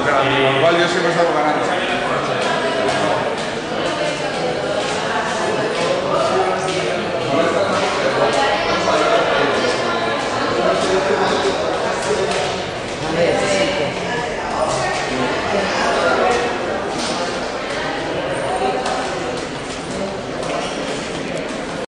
Con lo cual yo siempre he estado ganando.